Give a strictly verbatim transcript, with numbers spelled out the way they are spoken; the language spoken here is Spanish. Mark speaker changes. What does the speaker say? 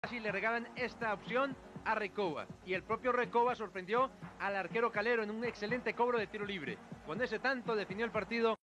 Speaker 1: casi le regalan esta opción a Recoba. Y el propio Recoba sorprendió al arquero Calero en un excelente cobro de tiro libre. Con ese tanto definió el partido.